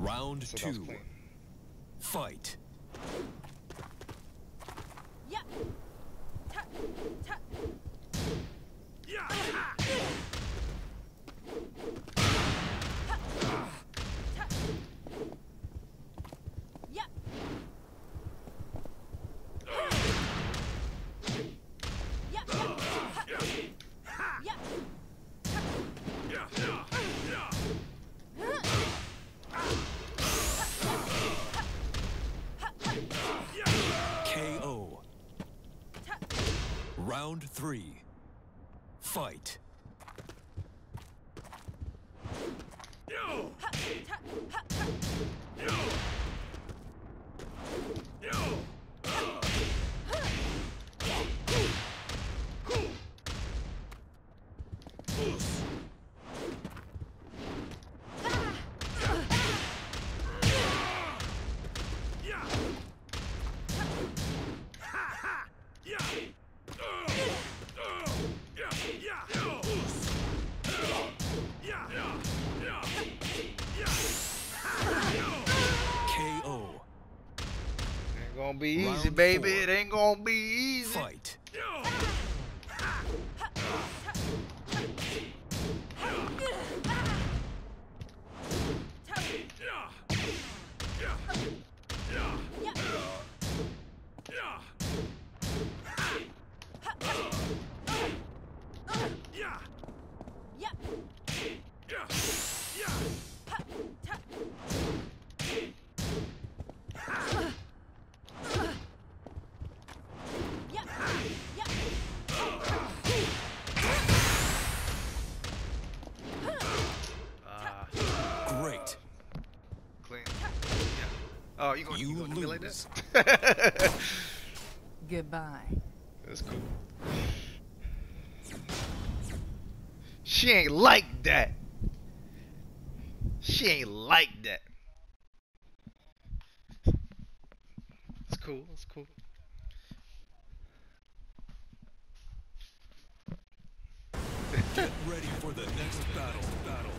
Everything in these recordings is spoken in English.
Round So that was 2. clean. Fight. Yeah. Ta. Ta. Yeah. Ta. Yeah. Yeah. Yeah. KO. Round 3. Fight. KO. Ain't gonna be easy, Round baby. 4. It ain't gonna be easy. Fight. Great. Clean. Yeah. Oh, you gonna You do me like lose. that? Goodbye. That's cool. She ain't like that. She ain't like that. It's cool. It's cool. Get ready for the next battle. Battle.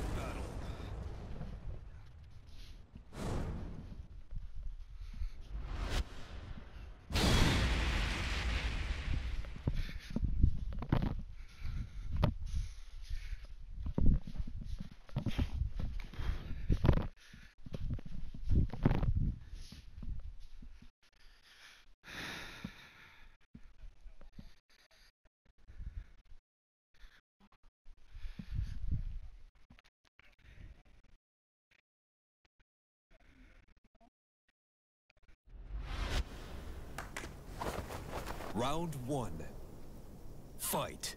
Round 1. Fight.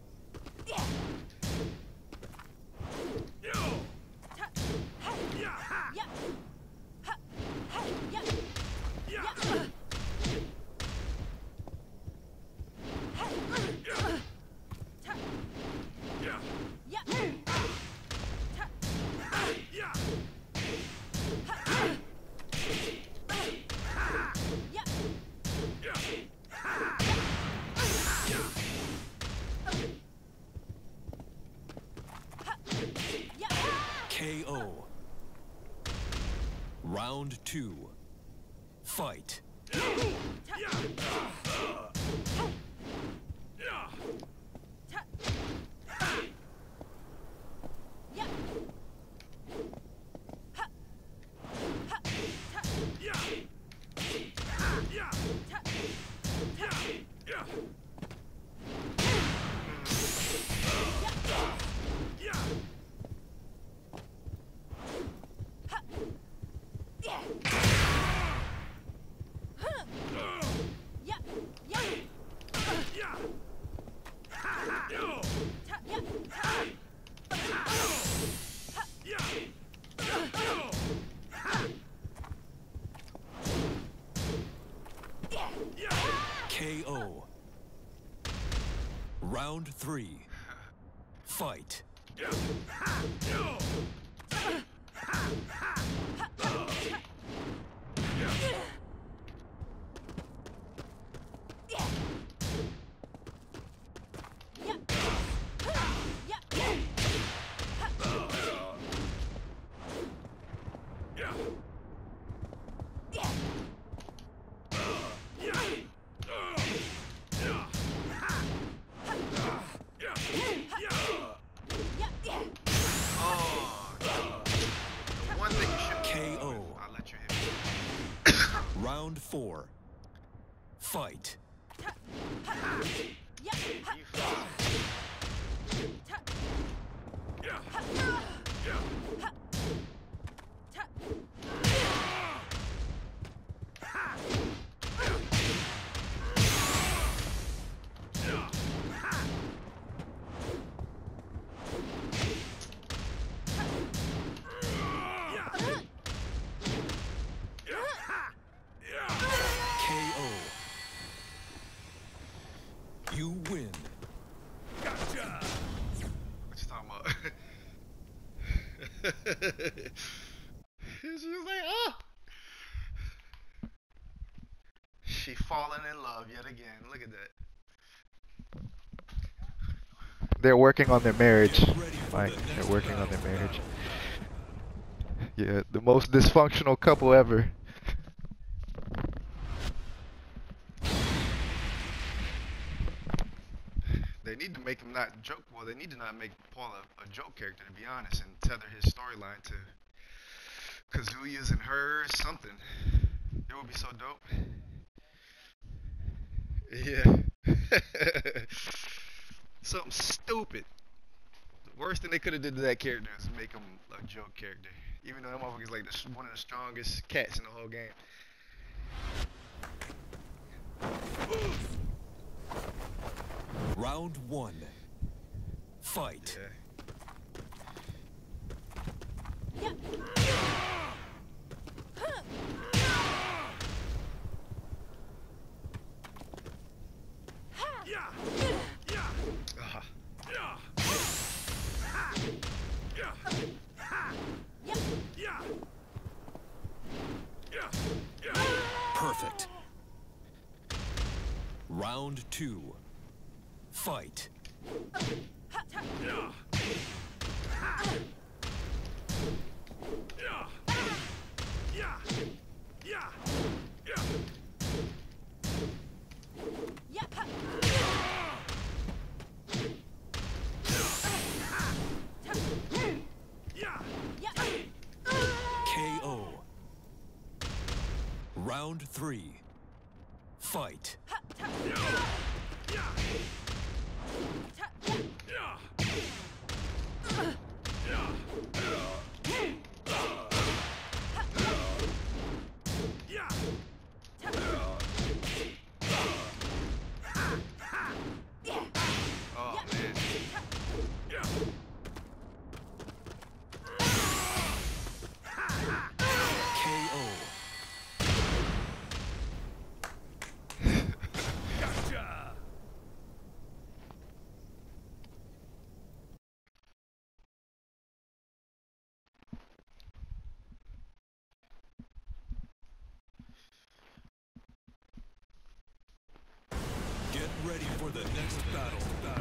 KO. Round 2. Fight. KO. Round 3. Fight. Round 4. Fight. Yeah. Ha. You fuck. Ta. Yeah. Ha. Yeah. Ha. Ta. Yeah. KO. You win. Gotcha. What you talking about? She was like, oh. She falling in love yet again. Look at that. They're working on their marriage. Get ready for Mike, the they're next working on battle. their marriage. Yeah, the most dysfunctional couple ever. They need to make him not joke. Well, they need to not make Paul a joke character, to be honest, and tether his storyline to Kazuya's and hers, something. It would be so dope. Yeah. Something stupid. The worst thing they could have did to that character is make him a joke character. Even though that motherfucker's like one of the strongest cats in the whole game. Round 1. Fight. Yeah. Yeah. Yeah. Ah. Yeah. Yeah. Yeah. Yeah. Yeah. Yeah. Perfect. Round 2. Fight. Ha. Ta. Yeah. Yeah. Yeah. Yeah. Yeah. Yeah. Ha. Ta. Yeah. Yeah. KO. Round 3. Fight. Ha. Ta. Yeah. Yeah. Ta. Yeah. Yeah. Yeah. Yeah. Oh man. Yeah. KO. Gotcha. Get ready for the next battle.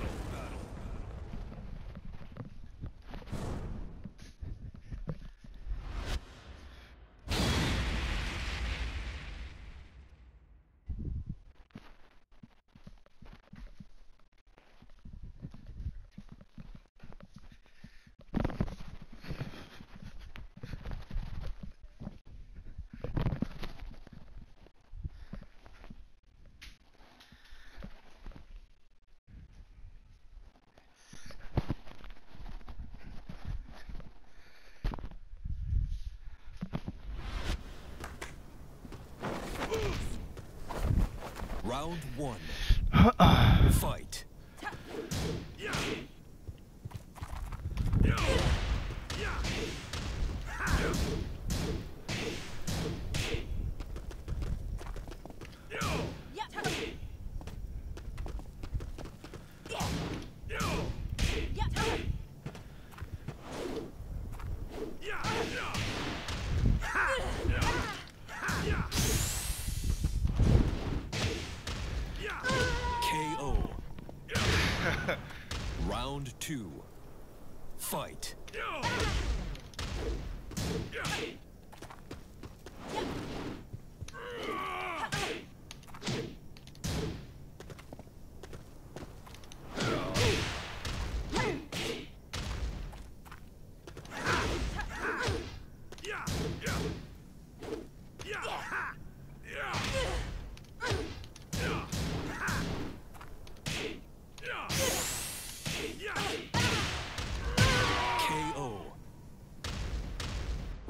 Round 1. Fight. Yeah. Yeah. Yeah. Yo. Yeah. Ta. Yo. Yeah. Ta. Yeah. Yeah. Yeah. Yeah. KO. Round 2. Fight. Yo. Yeah. Yeah. Yeah. Yeah. Yeah.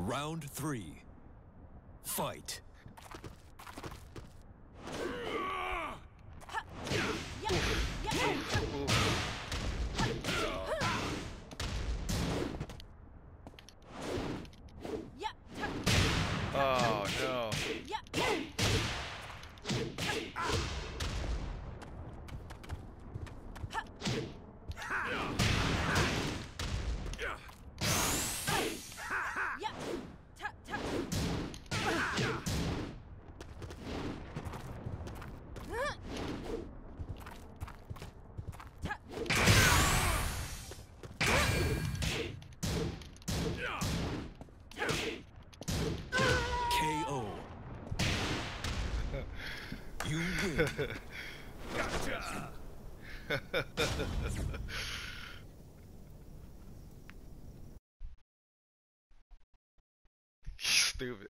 Round 3. Fight. Oh no. KO. You win. Gotcha. Stupid.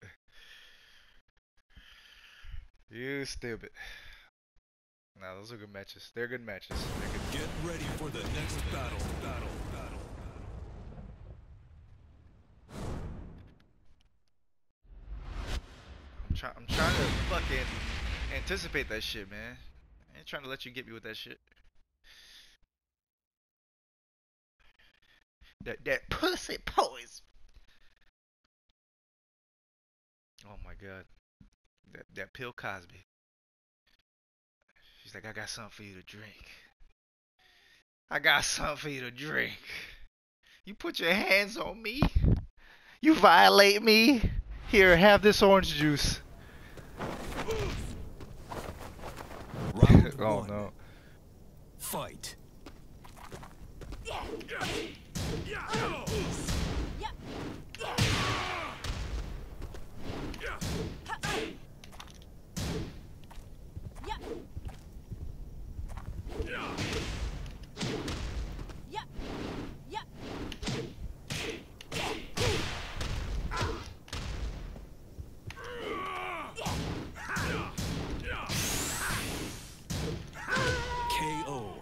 You stupid. Nah, those are good matches. They're good matches. They're good. Get ready for the next battle. I'm trying to fucking anticipate that shit, man. I ain't trying to let you get me with that shit. That pussy poise. Oh my god. That Bill Cosby. She's like, I got something for you to drink. I got something for you to drink. You put your hands on me. You violate me. Here, have this orange juice. Round Oh 1. no. Fight. KO.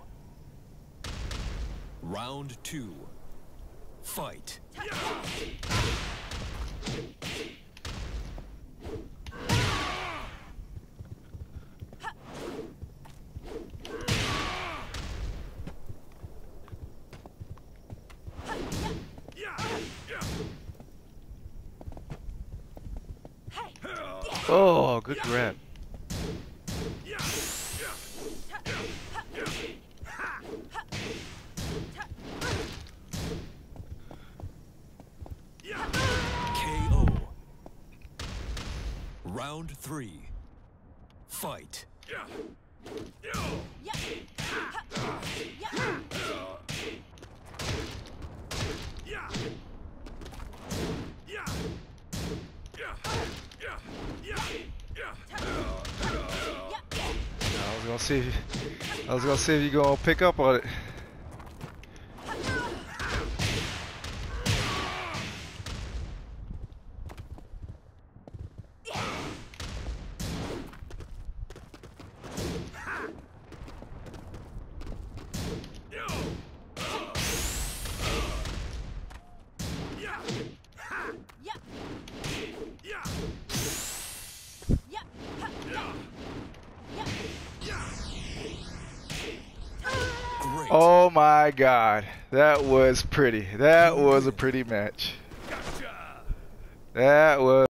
Round 2. Fight. Oh, good grab. KO. Round 3. Fight. I was gonna see if you gonna pick up on it. Great. Oh my god, that was pretty. That was a pretty match. That was